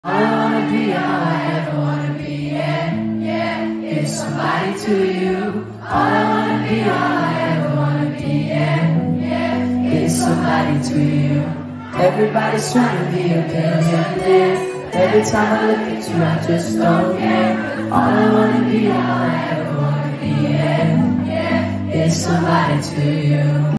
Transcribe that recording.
All I wanna be, all I ever wanna be, is somebody to you. All I wanna be, all I ever wanna be, is somebody to you. Everybody's trying to be a billionaire. Every time I look at you, I just don't care. All I wanna be, all I ever wanna be, is somebody to you.